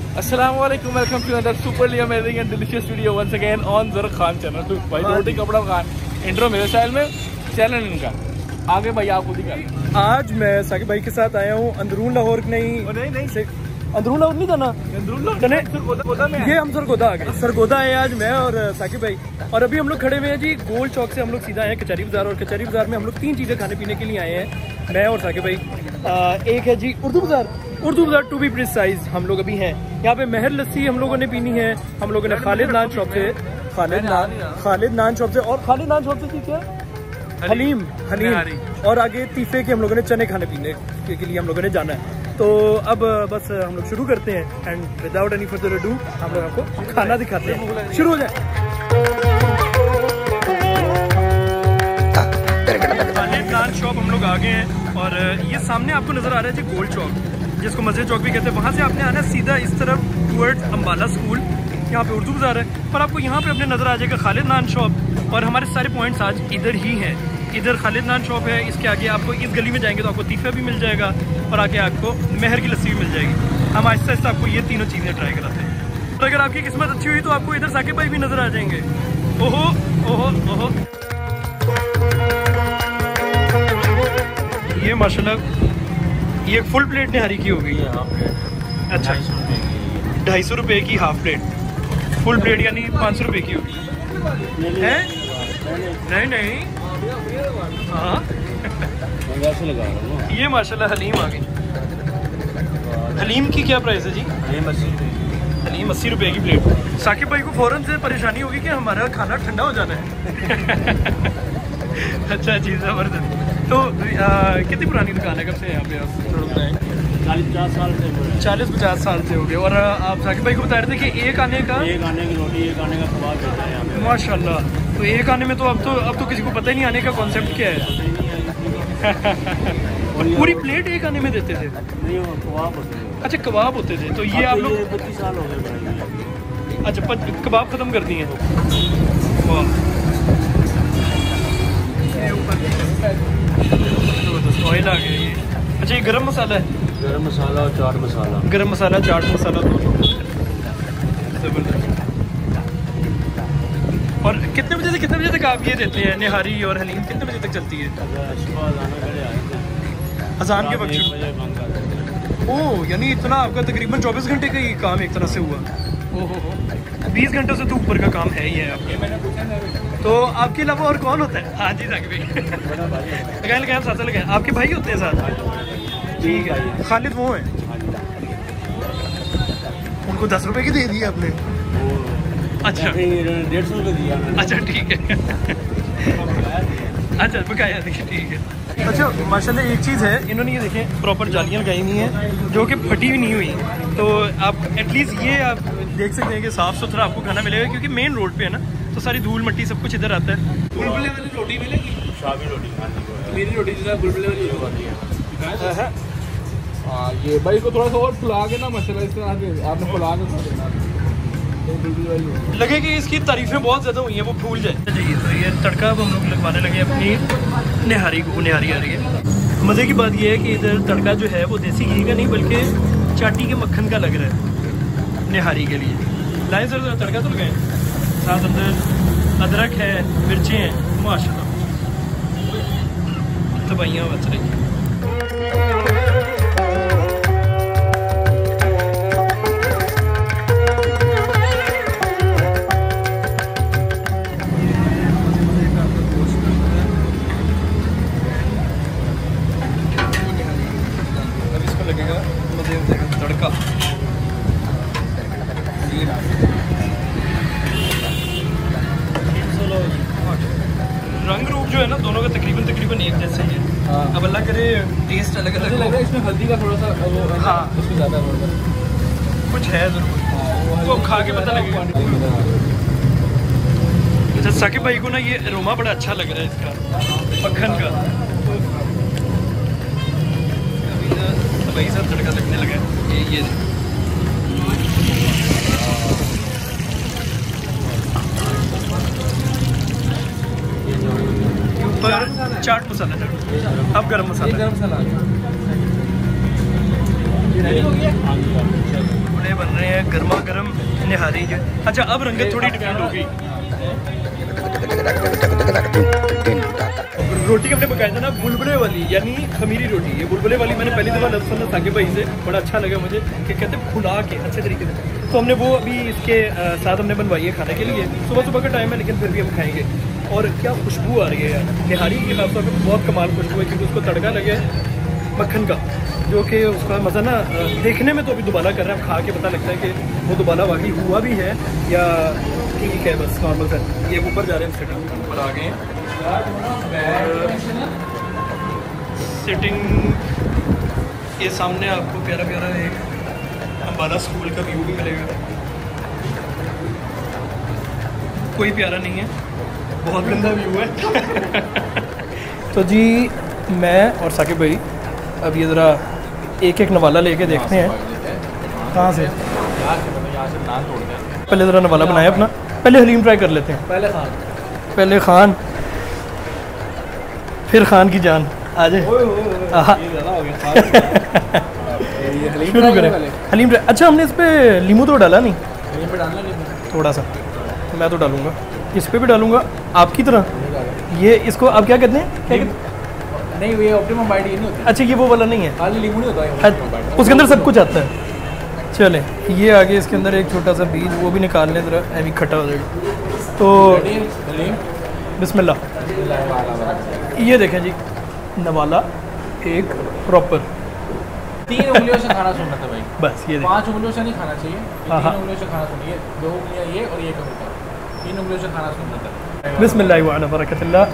Assalamualaikum, welcome to another superly amazing and delicious video once again on Zara Khan channel. भाई रोटी कपड़ा Khan intro मेरे style में, channel इनका आगे भाई आप खुद ही कर। आज मैं साकिब भाई के साथ आया हूँ अंदरून लाहौर नहीं अंदरून लाहौर नहीं था ना, ये हम सरगोदा आ गए। सरगोदा आए आज मैं और साकिब भाई, और अभी हम लोग खड़े हुए हैं जी गोल चौक से। हम लोग सीधा आए कचहरी बाजार, और कचहरी बाजार में हम लोग 3 चीज़ें खाने पीने के लिए आए हैं, मैं और साकिब भाई। एक है जी उर्दू बाजार टू बी प्रिसाइज हम लोग अभी हैं यहाँ पे। महर लस्सी हम लोगों ने पीनी है, हम लोगों ने खालिद नान शॉप से खालिद नान शॉप से ठीक है हलीम, और आगे तीफे के हम लोगों ने चने खाने पीने के लिए हम लोगों ने जाना है। तो अब बस हम लोग शुरू करते हैं and without any further ado हम लोग आपको खाना दिखाते हैं। शुरू हो जाए। खालिद नान शॉप हम लोग आ गए हैं, और ये सामने आपको नजर आ रहा है जी गोल चौक, जिसको मस्जिद चौक भी कहते हैं। वहाँ से आपने आना सीधा इस तरफ टूवर्ड्स अम्बाला स्कूल, यहाँ पे उर्दू बाजार है, पर आपको यहाँ पे अपने नजर आ जाएगा खालिद नान शॉप। और हमारे सारे पॉइंट्स आज इधर ही हैं। इधर खालिद नान शॉप है, इसके आगे आपको इस गली में जाएंगे तो आपको तीफा भी मिल जाएगा, और आगे आपको महर की लस्सी भी मिल जाएगी। हम आहिस्ता आहिस्ता आपको ये तीनों चीज़ें ट्राई कराते हैं। तो अगर आपकी किस्मत अच्छी हुई तो आपको इधर साकिब भाई भी नजर आ जाएंगे। ओहो ओहो ओहो, ये माशाल्लाह ये फुल प्लेट निहारी की हो गई है। अच्छा 250 रुपये की हाफ प्लेट, फुल प्लेट यानी 500 रुपये की होगी है? नहीं हाँ ये माशाल्लाह हलीम आ गई। हलीम की क्या प्राइस है जी? हलीम 80 रुपये की प्लेट। साकिब भाई को फौरन से परेशानी होगी कि हमारा खाना ठंडा हो जाना है। अच्छा जी ज़बरदस्त। तो कितनी पुरानी दुकान है, कब से यहाँ पे आप? 40-50 साल से हो गए। और आप साकिब भाई को बता रहे थे कि एक आने की रोटी, एक आने का कबाब देता है यहाँ पे। माशाल्लाह। तो एक आने में तो अब तो किसी को पता ही नहीं आने का कॉन्सेप्ट क्या है। पूरी प्लेट एक आने में देते थे? नहीं, कबाब होते थे। अच्छा कबाब होते थे। तो ये आप लोग 25 साल हो गए। अच्छा कबाब ख़त्म कर दिए। ऑयल आ गया ये। अच्छा ये गरम मसाला है? गरम मसाला और चाट मसाला। गरम मसाला चाट मसाला दोनों। और कितने बजे से कितने बजे तक आप ये देते हैं निहारी और हलीम? कितने बजे तक चलती है? अजान के वक्त। ओह यानी इतना आपका तकरीबन 24 घंटे का ये काम एक तरह से हुआ। ओहो 20 घंटों से तो ऊपर का काम है ही है आपके। तो आपके अलावा और कौन होता है? हाँ जी साकिब भाई लगाए साथ लगाए। आपके भाई होते हैं साथ? ठीक है। खालिद वो है, उनको 10 रुपए की दे दिए आपने? अच्छा 150 रुपये दिया। अच्छा ठीक है। अच्छा बकाया देखिए ठीक है। अच्छा माशाल्लाह एक चीज़ है, इन्होंने ये देखें प्रॉपर जालियाँ लगाई हुई हैं जो कि फटी भी नहीं हुई। तो आप एटलीस्ट ये आप देख सकते हैं कि साफ़ सुथरा आपको खाना मिलेगा, क्योंकि मेन रोड पे है ना, तो सारी धूल मट्टी सब कुछ इधर आता है। बुलबुले वाली रोटी मिलेगी? शामी रोटी, मेरी रोटी जो है बुलबुले वाली होती है। हाँ ये भाई को थोड़ा सा और फुला के ना मसाला इस तरह आपने फुला के लगे कि इसकी तारीफें बहुत ज़्यादा हुई हैं, वो भूल जाए जी। तो ये तड़का अब हम लोग लगवाने लगे अपनी निहारी को। निहारी आ रही है। मज़े की बात ये है कि इधर तड़का जो है वो देसी घी का नहीं बल्कि चाटी के मक्खन का लग रहा है निहारी के लिए। लाए सर तड़का तो लगाएं, साथ अंदर अदरक है, मिर्चें हैं, माशाल्लाह दवाइयाँ बच रही। तड़का रंग रूप जो है ना दोनों का तकरीबन एक जैसे ही है। अब अल्लाह करे टेस्ट अलग अलग लग रहा है। इसमें हल्दी का थोड़ा सा वो है। हाँ उसमें ज़्यादा कुछ है ज़रूर, वो खा के पता लगेगा। अच्छा साकिब भाई को ना ये अरोमा बड़ा अच्छा लग रहा है इसका मक्खन का। भाई सब तड़का लगने लगा है। ये ऊपर चाट मसाला, अब गरम मसाला। बड़े बन रहे हैं हैं गर्मा गर्म निहारी जो। अच्छा अब रंगत थोड़ी डिफरेंट होगी। रोटी हमने पकाया था ना बुलबुले वाली, यानी खमीरी रोटी। ये बुलबुले वाली मैंने पहली दफ़ा लफ्ज़ सुना साकिब भाई से, बड़ा अच्छा लगा मुझे कि कहते हैं फुला के अच्छे तरीके से। तो हमने वो अभी इसके साथ हमने बनवाई है खाने के लिए। सुबह सुबह का टाइम है लेकिन फिर भी हम खाएंगे। और क्या खुशबू आ रही है यार, निहारी की खास तौर पर बहुत कमाल खुशबू है, क्योंकि उसको तड़का लगे मक्खन का, जो कि उसका मज़ा ना देखने में तो अभी दोबारा कर रहे हैं, खा के पता लगता है कि वो दोबारा वाकई हुआ भी है या ठीक है बस नॉर्मल सा। ये ऊपर जा रहे हैं, सेटिंग ऊपर आ गए हैं। सिटिंग ये सामने आपको प्यारा प्यारा एक अम्बाला स्कूल का व्यू भी मिलेगा। कोई प्यारा नहीं है, बहुत गंदा व्यू है। तो जी मैं और साकिब भाई अब ये ज़रा एक एक नवाला लेके देखते हैं। कहाँ से? पहले ज़रा नवाला बनाया अपना, पहले हलीम ट्राई कर लेते हैं। पहले खान फिर खान की जान। आ जाए शुरू करें हलीम। अच्छा हमने इस पर लीमू तो डाला नहीं, थोड़ा सा मैं तो डालूंगा, इस पर भी डालूंगा आपकी तरह। ये इसको आप क्या कहते हैं? क्या कहते? नहीं ये ऑप्टिमम बाइट ये नहीं होता। अच्छा ये वो वाला नहीं है, खाली लीमू नहीं होता है, उसके अंदर सब कुछ आता है। चले ये आगे इसके अंदर एक छोटा सा बीज वो भी निकाल लें, ज़रा अभी खट्टा हो जाएगा। तो बिस्मिल्लाह। ये देखें जी नवाला एक प्रॉपर 3 उंगलियों से खाना सुनना था भाई, बस ये 5 उंगलियों से नहीं खाना चाहिए, 3 उंगलियों से खाना सुनिए। 2 उंगलियां ये और ये कम होता है, 3 उंगलियों से खाना सुनना था। बिस्मिल्लाह व अला बरकतिल्लाह।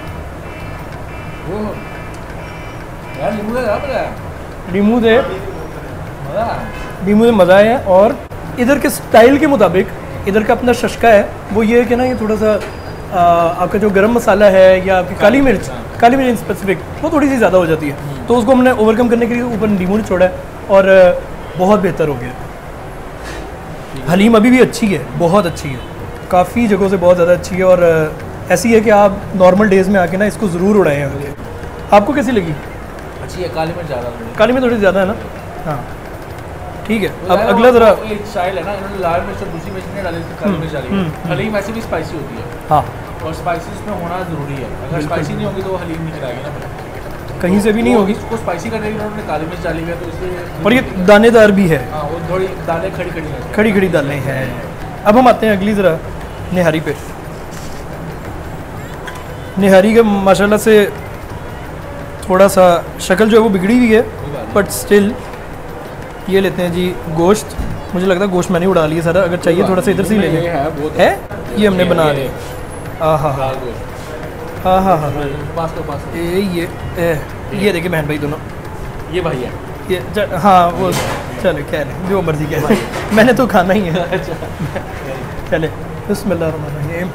वो यार लीमू दे लीमू दे मज़ा, लीमू में मज़ा है। और इधर के स्टाइल के मुताबिक इधर का अपना शशका है वो ये है कि ना ये थोड़ा सा आपका जो गरम मसाला है या आपकी काली मिर्च इन स्पेसिफिक वो थोड़ी सी ज़्यादा हो जाती है, तो उसको हमने ओवरकम करने के लिए ऊपर लीमू छोड़ा है और बहुत बेहतर हो गया। हलीम अभी भी अच्छी है, बहुत अच्छी है, काफ़ी जगहों से बहुत ज़्यादा अच्छी है। और ऐसी है कि आप नॉर्मल डेज़ में आके ना इसको ज़रूर उड़ाएँ आके। आपको कैसी लगी? अच्छी है, काली मिर्च ज़्यादा, काली मिर्च थोड़ी ज़्यादा है ना। हाँ ठीक है। अब अगला ज़रा एक स्टाइल है ना, इन्होंने लाल मिर्च और दूसरी मिर्च नहीं डाली, काली मिर्च डाली है। हलीम ऐसे भी स्पाइसी होती है। हाँ और स्पाइसी इसमें होना ज़रूरी है, अगर स्पाइसी नहीं होगी तो वो हलीम नहीं खिलाएगी ना, कहीं से भी नहीं होगी। उसको स्पाइसी करने के लिए उन्होंने काली मिर्च डाली है, तो इसलिए। और ये दानेदार भी है। हाँ वो थोड़ी दालें खड़ी खड़ी दालें हैं। अब हम आते हैं अगली ज़रा निहारी पे। निहारी का माशाल्लाह से थोड़ा सा शक्ल जो है वो बिगड़ी हुई है, बट स्टिल ये लेते हैं जी गोश्त। मुझे लगता है गोश्त मैंने उड़ा लिया सारा, अगर चाहिए थोड़ा सा इधर से ही ले लें। है ये हमने बना लिया। हाँ हाँ हाँ हाँ ये देखिए बहन भाई दोनों, ये भाई है ये हाँ वो चले क्या है जो मर्जी क्या है, मैंने तो खाना ही है। चले बिस्मिल्लाहिर्रहमानिर्रहीम।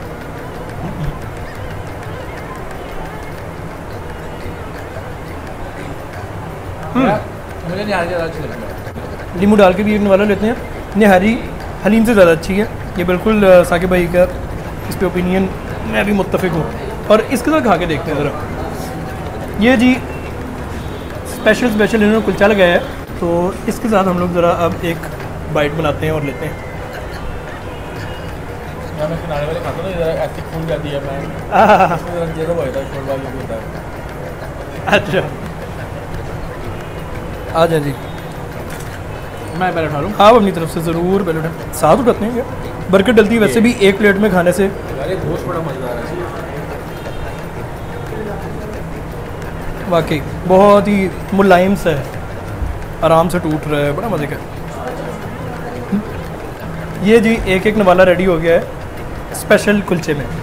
मुझे निहारी ज़्यादा अच्छी लगी है। नींबू डाल के भी एक नवाला लेते हैं। निहारी हलीम से ज़्यादा अच्छी है, ये बिल्कुल साकिब भाई का इस पे ओपिनियन मैं भी मुत्तफिक हूँ। और इसके साथ खा के देखते हैं ज़रा। ये जी स्पेशल इन्होंने कुलचा लगाया है, तो इसके साथ हम लोग ज़रा अब एक बाइट बनाते हैं और लेते हैं। मैं किनारे वाले खाता हूँ ना, ऐसी फूल जाती है, मैं अच्छा आ जाए जी, मैं पहले उठा लूँ। आप अपनी तरफ से ज़रूर पहले उठाएं, साथ उठाते हैं क्या बरकत डलती है वैसे भी एक प्लेट में खाने से। अरे गोश्त बड़ा मज़ेदार है वाकई, बहुत ही मुलायम सा है, आराम से टूट रहा है, बड़ा मज़े का। ये जी एक एक नवाला रेडी हो गया है स्पेशल कुलचे में।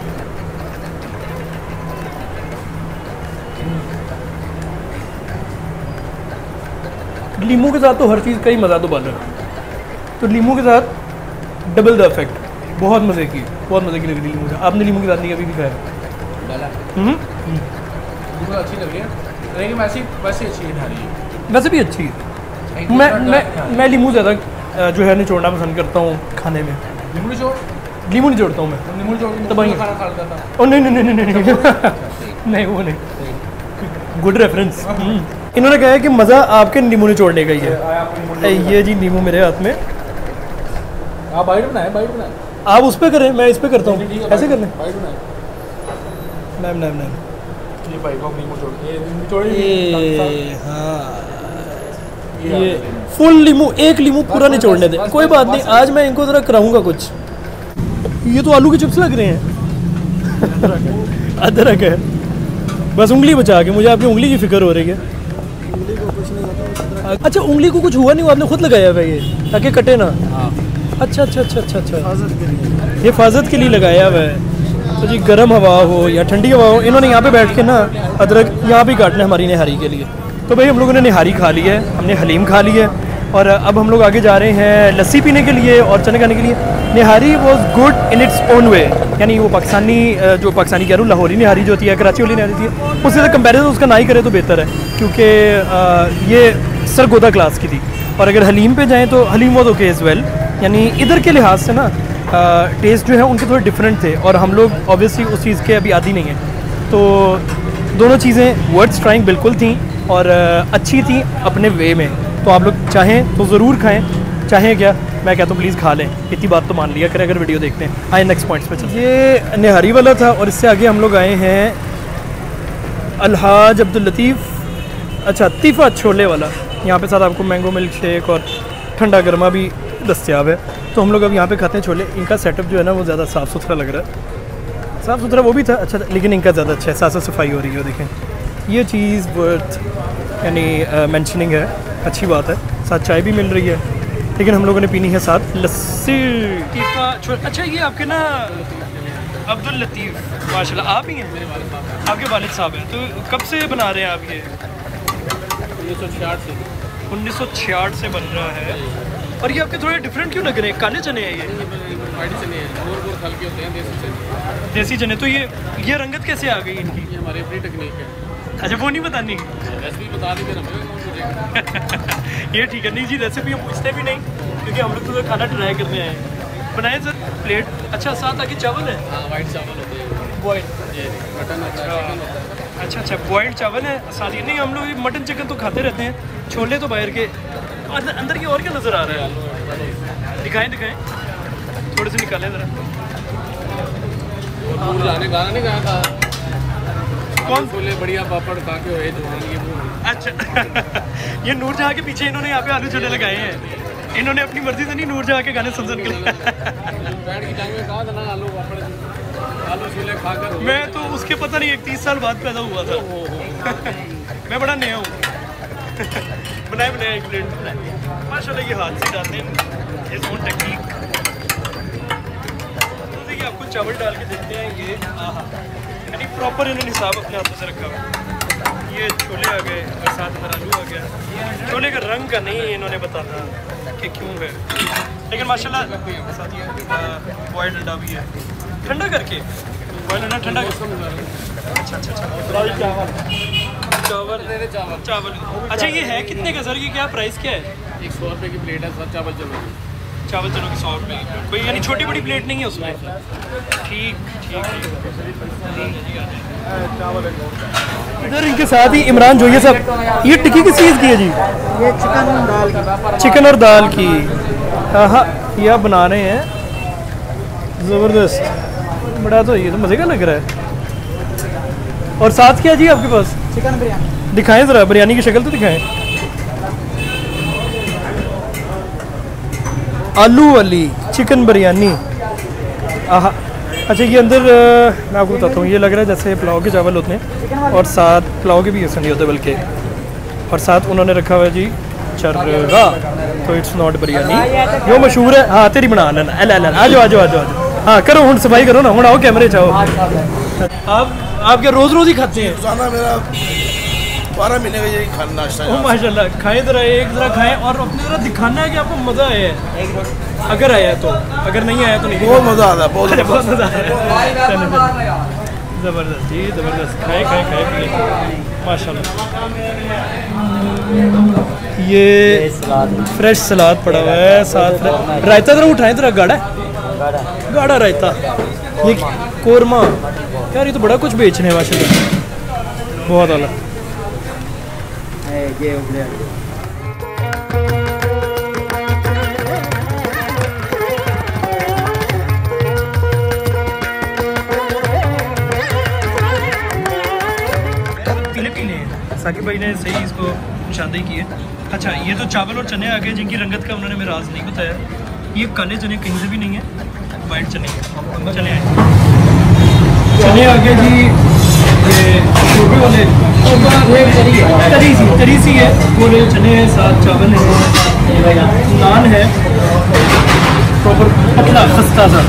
लीमू के साथ तो हर चीज़ का ही मज़ा तो बन रहा है, तो लीमू के साथ डबल द इफेक्ट, बहुत मज़े की लग रही लीमू से। आपने लीमू के साथ नहीं कभी भी खाया? अच्छी लग रही है, लेकिन वैसे अच्छी है, वैसे भी अच्छी है। मैं लीमू ज़्यादा जो है निचोड़ना पसंद करता हूँ खाने में। लीमू नहीं जोड़ता हूँ मैं, नींबू जोड़ तो भाई खाना खा लेता था। ओ नहीं वो नहीं, गुड रेफरेंस। इन्होंने कहा है कि मज़ा आपके नींबू निचोड़ने का ही है। ये जी नींबू मेरे हाथ में, आप बाइट बनाए, बाइट बनाए। आप उस पर करें, मैं इस पर करता हूँ। ऐसे कर लें। बाइट बनाए। नाम नाम नाम ये भाई को अपनी मुंह छोड़, ये हाँ, ये फुल लीमू, एक लीमू पूरा निचोड़ने दे। कोई बात नहीं, आज मैं इनको ज़रा कराऊंगा कुछ। ये तो आलू के चिप्स लग रहे हैं। अदरक है, बस उंगली बचा के। मुझे आपकी उंगली की फिक्र हो रही है। अच्छा, उंगली को कुछ हुआ नहीं, वो आपने खुद लगाया हुआ है ये, ताकि कटे ना। अच्छा अच्छा अच्छा अच्छा अच्छा, ये हिफाजत के लिए लगाया हुआ है। तो जी गर्म हवा हो या ठंडी हवा हो, इन्होंने यहाँ पे बैठ के ना अदरक यहाँ भी काटना है हमारी निहारी के लिए। तो भाई हम लोगों ने निहारी खा ली है, हमने हलीम खा ली है, और अब हम लोग आगे जा रहे हैं लस्सी पीने के लिए और चने खाने के लिए। Nihari was good in its own way, यानी वो पाकिस्तानी, जो पाकिस्तानी कह रहा हूँ, लाहौरी निहारी जो होती है, कराची वाली निहारी होती है, उससे कंपेरिजन उसका ना ही करे तो बेहतर है, क्योंकि ये सरगोदा क्लास की थी। और अगर हलीम पे जाएँ तो haleem was okay as well, यानी इधर के लिहाज से ना टेस्ट जो है उनके थोड़े डिफरेंट थे, और हम लोग ऑब्वियसली उस चीज़ के अभी आदी नहीं हैं। तो दोनों चीज़ें वर्ड्स ट्राइंग बिल्कुल थी और अच्छी थी अपने वे में। तो आप लोग चाहें तो ज़रूर खाएं, चाहें क्या, मैं कहता हूँ प्लीज़ खा लें। इतनी बात तो मान लिया करें अगर वीडियो देखते हैं। आए नेक्स्ट पॉइंट्स पे चलते हैं। ये निहारी वाला था, और इससे आगे हम लोग आए हैं अलहाज अब्दुल लतीफ़, अच्छा तीफ़ा छोले वाला। यहाँ पे साथ आपको मैंगो मिल्क शेक और ठंडा गर्मा भी दस्तियाब है। तो हम लोग अब यहाँ पे खाते हैं छोले। इनका सेटअप जो है ना वो ज़्यादा साफ़ सुथरा लग रहा है। साफ़ सुथरा वो भी था अच्छा, लेकिन इनका ज़्यादा अच्छा है, साफ सफाई हो रही है। देखें ये चीज़ वर्थ यानी मेंशनिंग है, अच्छी बात है। साथ चाय भी मिल रही है, लेकिन हम लोगों ने पीनी है साथ लस्सी। अच्छा, ये आपके ना अब्दुल लतीफ़ माशाल्लाह आप ही हैं, आपके वालिद साहब हैं। तो कब से बना रहे हैं आप ये? 1966 से बन रहा है। और ये आपके थोड़े डिफरेंट क्यों लग रहे हैं? काले चने हैं ये? वाइट चने हैं, गोल हल्के होते हैं, देसी चने। देसी चने। तो ये रंगत कैसे आ गई इनकी? ये हमारी अपनी टेक्निक है। अच्छा, वो नहीं बतानी? रेसिपी बता दी ना ये ठीक है। नहीं जी, रेसिपी हम पूछते भी नहीं, क्योंकि हम लोग तो खाना ट्राई करने आए हैं। बनाए सर प्लेट। अच्छा, साथ आगे चावल है? हाँ, वाइट चावल होते हैं, बॉइल्ड। मटन होता है, चिकन होता है। अच्छा अच्छा, बॉइल्ड चावल है साथ ही। नहीं, हम लोग मटन चिकन तो खाते रहते हैं, छोले तो बाहर के। अंदर की और क्या नज़र आ रहा है? दिखाएं थोड़े से निकालें ज़रा। दूर जाने गाना नहीं गाया था कौन? छोले बढ़िया पापड़ खा के हुए जवान ये वो। अच्छा ये नूर जहाँ के पीछे इन्होंने यहाँ पे आलू छोले लगाए हैं। इन्होंने अपनी मर्जी से नहीं नूर जहाँ के गाने सुन के लिए। बैठ की टाइम में कहा था ना आलू पापड़ आलू छोले खाकर। मैं तो उसके पता नहीं 30 साल बाद पैदा हुआ था। मैं बड़ा नया हूँ। बनाए एक प्लेट माशाल्लाह, ये हाथ से डालते हैं, इस ओन टेक्निक। तो देखिए आपको चावल डाल के देखते हैं। ये यानी प्रॉपर इन्होंने हिसाब अपने हाथों से रखा हुआ। ये छोले आ गए और साथ में आलू आ गया। छोले का रंग का नहीं इन्होंने बताना कि क्यों है, लेकिन माशाल्लाह बॉइल्ड अंडा भी है, ठंडा करके बॉइल्ड अंडा ठंडा। अच्छा अच्छा अच्छा, चावल। अच्छा, ये है कितने का सर? ये क्या प्राइस क्या है? 100 रुपये की प्लेट है सर। चावल चलो की 100 रुपये भाई, यानी छोटी बड़ी प्लेट नहीं है उसमें? ठीक। इधर इनके साथ ही इमरान जो ये सब, ये टिक्की किस चीज़ की है जी? ये चिकन और दाल की। हाँ, ये आप बना रहे हैं, ज़बरदस्त। बड़ा तो ये तो मज़े का लग रहा है। और साथ क्या जी आपके पास? चिकन बिरयानी। दिखाएं ज़रा, बिरयानी की शक्ल तो दिखाएं। आलू वाली चिकन बिरयानी। आहा, अच्छा ये अंदर मैं आपको बताता हूँ, ये लग रहा है जैसे पुलाव के चावल होते हैं, और साथ पुलाव के भी ऐसे नहीं होते बल्कि, और साथ उन्होंने रखा हुआ है जी चरगा। तो इट्स नॉट बिरयानी, जो मशहूर है। हाँ तेरी बना लेना, आ जाओ। हाँ करो, हूँ सफाई करो ना, हूँ आओ कैमरे चाहो। आप क्या रोज़ ही खाते हैं? मेरा 12 महीने का यही खाना नाश्ता है। माशाल्लाह, खाएं ज़रा, एक ज़रा खाएं और अपने ज़रा दिखाना है कि आपको मज़ा आया है। अगर आया तो, अगर नहीं आया तो नहीं। बहुत मज़ा आता है, बहुत मज़ा आया। ज़बरदस्त जी, ज़बरदस्त। खाए माशाल्लाह। ये फ्रेश सलाद पड़ा हुआ है, साथ रायता ज़रा उठाएं, ज़रा गाढ़ा रायता। ये कोरमा, यार ये तो बड़ा कुछ बेच रहे हैं माशाल्लाह, बहुत आला। ने सही इसको निशानदेही की है। अच्छा, ये तो चावल और चने आ गए जिनकी रंगत का उन्होंने मेरा राज नहीं बताया। ये काले चने कहीं से भी नहीं है, वाइट चने चने आए। चने आ गए जी, ये छोटे वाले तरी सी है, पूरे चने हैं, साथ चावल है, नान है प्रॉपर पतला खस्ता सा।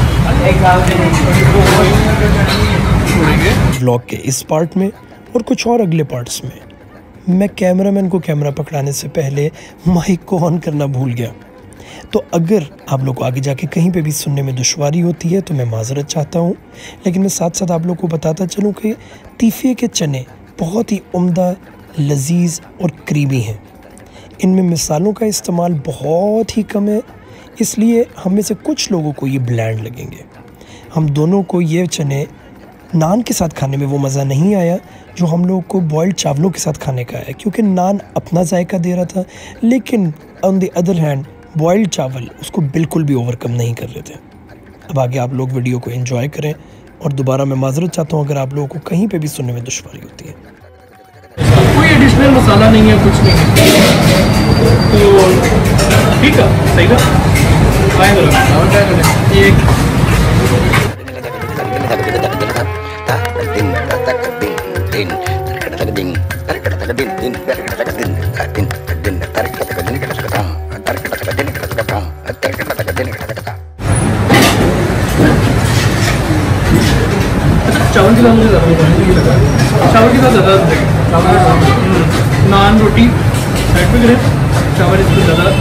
व्लॉग के इस पार्ट में और कुछ और अगले पार्ट्स में मैं कैमरामैन को कैमरा पकड़ाने से पहले माइक को ऑन करना भूल गया। तो अगर आप लोग को आगे जाके कहीं पे भी सुनने में दुश्वारी होती है तो मैं माजरत चाहता हूँ, लेकिन मैं साथ साथ आप लोग को बताता चलूँ कि तीफे के चने बहुत ही उम्दा, लजीज और क्रीमी हैं। इनमें मिसालों का इस्तेमाल बहुत ही कम है, इसलिए हम में से कुछ लोगों को ये ब्लैंड लगेंगे। हम दोनों को ये चने नान के साथ खाने में वो मज़ा नहीं आया जो हम लोग को बॉइल्ड चावलों के साथ खाने का है, क्योंकि नान अपना जायका दे रहा था, लेकिन on the other hand boiled चावल उसको बिल्कुल भी ओवरकम नहीं कर रहे थे। अब आगे आप लोग वीडियो को एंजॉय करें, और दोबारा मैं माजरत चाहता हूँ अगर आप लोगों को कहीं पे भी सुनने में दुश्वारी होती है। कोई एडिशनल मसाला नहीं है, कुछ नहीं है, तो ठीक है, सही है। एक चावल के साथ मुझे चावल के साथ ज़्यादा नान रोटी साइड पे करें, चावल इसको ज़्यादा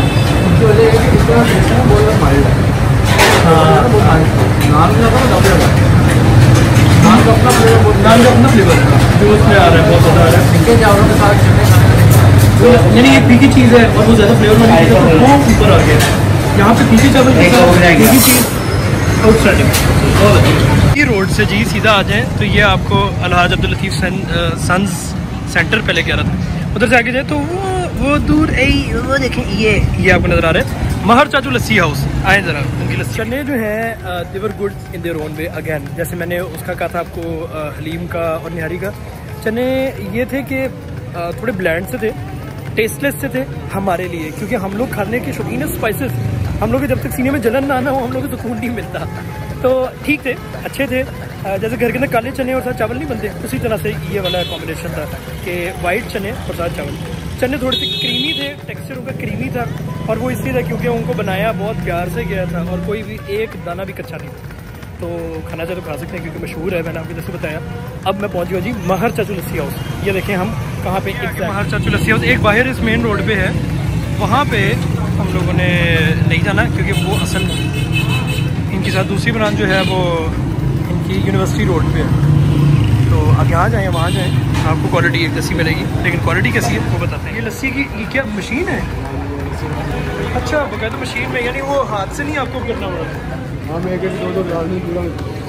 नान का अपना फ्लेवर है जो उसमें आ रहा है, बहुत ज़्यादा आ रहा है, यानी ये फीकी चीज़ है और वो ज़्यादा फ्लेवर वाली चीज़ है, तो वो ऊपर आ गया। यहाँ पे फीकी चावल के साथ फीकी चीज़ आउटस्टैंडिंग, बहुत अच्छी। ये रोड से जी सीधा आ जाएँ तो ये आपको अलहाज अब्दुल लतीफ़ सन्स सेंटर पहले कह रहा था, उधर से आगे जाए तो वो दूर वो देखें, ये आपको नज़र आ रहा है महर चाचू लस्सी हाउस। आए ज़रा उनकी लस्सी। चने जो है they were good in their own way again, जैसे मैंने उसका कहा था आपको हलीम का और निहारी का। चने ये थे कि थोड़े ब्लैंड से थे, टेस्टलेस से थे हमारे लिए, क्योंकि हम लोग खाने के शौकीन है स्पाइसेस। हम लोग जब तक सीने में जलन ना हो हम लोग को सुकून नहीं मिलता। तो ठीक थे, अच्छे थे, जैसे घर के अंदर काले चने और साथ चावल नहीं बनते, उसी तरह से ये वाला कॉम्बिनेशन था कि वाइट चने और साथ चावल। चने थोड़े से क्रीमी थे, टेक्सचर उनका क्रीमी था, और वो इसलिए था क्योंकि उनको बनाया बहुत प्यार से गया था और कोई भी एक दाना भी कच्चा नहीं था। तो खाना चाहे तो खा सकते हैं क्योंकि मशहूर है, मैंने आपको जैसे बताया। अब मैं पहुँच गया जी महर चाचू लस्सी हाउस। ये देखें हम कहाँ पे, महर चाचू लस्सी हाउस एक बाहर इस मेन रोड पे है, वहाँ पे हम लोगों ने नहीं जाना क्योंकि वो असल इनके साथ दूसरी ब्रांच जो है वो इनकी यूनिवर्सिटी रोड पे है। तो आप यहाँ जाएँ वहाँ जाएँ, आपको क्वालिटी एक लस्सी मिलेगी, लेकिन क्वालिटी कैसी है वो बताते हैं। ये लस्सी की ये क्या मशीन है? अच्छा, बकायदा मशीन में, यानी वो हाथ से नहीं आपको करना पड़ा? हाँ, मैं एक दो ग्लास नहीं पूरा।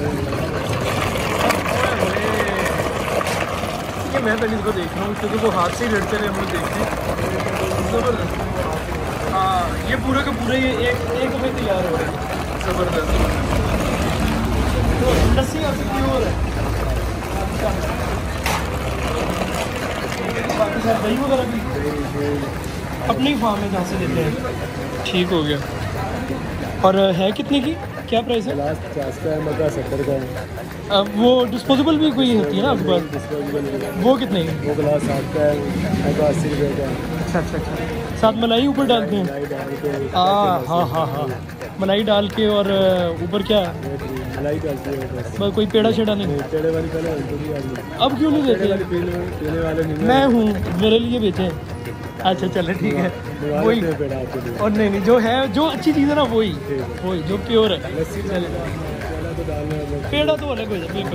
ये मैं पहले इसको देख रहा हूँ क्योंकि वो हाथ से ही लड़ते रहे, हम लोग देखते हैं। ज़बरदस्त। हाँ, ये पूरा का पूरा ये एक में तैयार हो रहा है, ज़बरदस्त। तो लस्सी आपकी प्योर है, बाकी साथ दही वगैरह भी अपनी फार्म में जहाँ से लेते हैं। ठीक हो गया। और है कितने की, क्या प्राइस है? 50 का है, मगर 70 का है। वो डिस्पोजेबल भी कोई होती है ना आपके पास? वो कितने की? वो गिलास 60 का है, 80 रुपये का। अच्छा अच्छा अच्छा, साथ मलाई ऊपर डालते हैं? हाँ, मलाई डाल के, और ऊपर क्या मलाई डालते हैं? कोई पेड़ा छेड़ा नहीं? पेड़े वाली पहले अब क्यों नहीं देते? पीने वाले नहीं, मैं हूँ, मेरे लिए बेचे। अच्छा चले ठीक है, वही। और नहीं जो है, जो अच्छी चीज़ है ना वही जो प्योर है। पेड़ा तो अलग हो जाए बिल्कुल।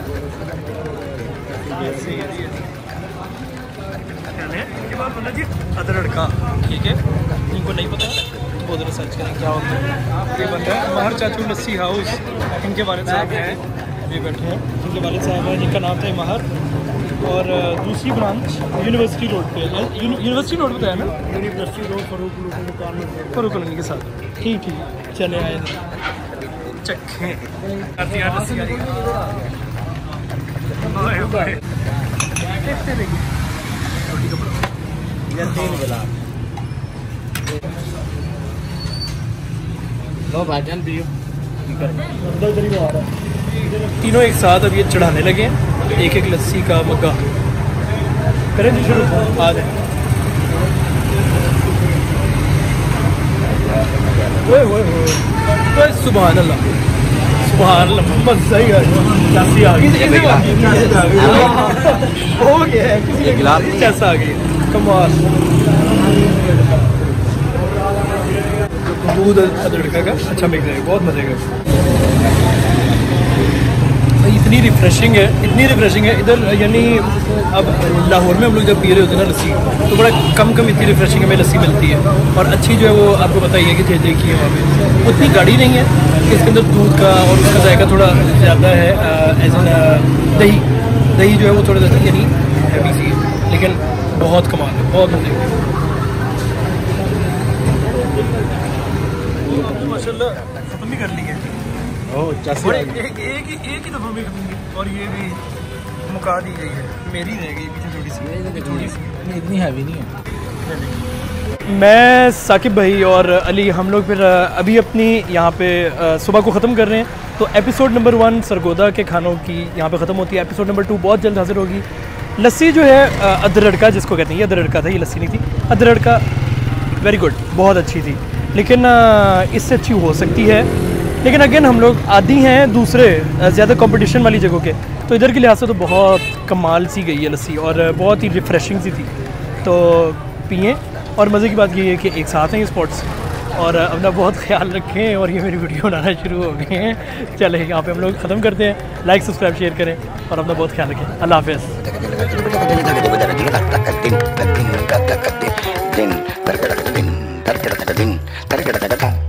के बाद बोला जी अदरक का, ठीक है, इनको नहीं पता वो ज़रा सर्च करें क्या होता है। ये बंदा है महर चाचू लस्सी हाउस, इनके वालिद साहब हैं, ये बैठे हैं, इनके वालिद साहब हैं जिनका नाम था महर। और दूसरी ब्रांच यूनिवर्सिटी रोड पे है। यूनिवर्सिटी रोड पे है ना? यूनिवर्सिटी रोड फरूक कॉलोनी के साथ। ठीक चले आए चखें। या 3 गिलास। लो भाईजान पियो। तीनों एक साथ अब ये चढ़ाने लगे हैं, एक एक लस्सी का मग्गा। करें जी शुरू, आ जाए। ओए सुभान अल्लाह, सुभान अल्लाह, मज़ा ही आ गया। हो गया है, किसी गिलास कैसा आ गई कमाल। दूध अदरक का अच्छा मिक्स है, बहुत मजे का। इतनी रिफ्रेशिंग है इधर, यानी अब लाहौर में हम लोग जब पी रहे होते हैं ना लस्सी, तो बड़ा कम इतनी रिफ्रेशिंग हमें लस्सी मिलती है। और अच्छी जो है वो आपको बताइए कि थे की है वहाँ पे, उतनी गाढ़ी नहीं है, इसके अंदर दूध का और उसका जायका थोड़ा ज़्यादा है। एज एन दही जो है वो थोड़ा ज़्यादा यानी हैवी सी है, लेकिन बहुत कमाल है, बहुत मजे का। माशाल्लाह खत्म भी कर ली है और एक ही दफ़ा में खत्म, और ये भी मुका दी गई है। मेरी रह गई पीछे थोड़ी सी इतनी हैवी नहीं है। मैं साकिब भाई और अली हम लोग फिर अभी अपनी यहाँ पे सुबह को ख़त्म कर रहे हैं। तो एपिसोड नंबर 1 सरगोदा के खानों की यहाँ पे ख़त्म होती है। एपिसोड नंबर 2 बहुत जल्द हाजिर होगी। लस्सी जो है अदरड़का जिसको कहते हैं, ये अदरड़का था, ये लस्सी नहीं थी। अदरड़का वेरी गुड, बहुत अच्छी थी, लेकिन इससे अच्छी हो सकती है। लेकिन अगेन हम लोग आदी हैं दूसरे ज़्यादा कंपटीशन वाली जगहों के, तो इधर के लिहाज से तो बहुत कमाल सी गई है लस्सी और बहुत ही रिफ़्रेशिंग सी थी। तो पिए, और मज़े की बात ये है कि एक साथ हैं ये स्पॉट्स, और अपना बहुत ख्याल रखें। और ये मेरी वीडियो बनाना शुरू हो गए हैं। चले यहाँ पे हम लोग ख़त्म करते हैं। लाइक सब्सक्राइब शेयर करें और अपना बहुत ख्याल रखें। अल्लाह हाफ़िज़।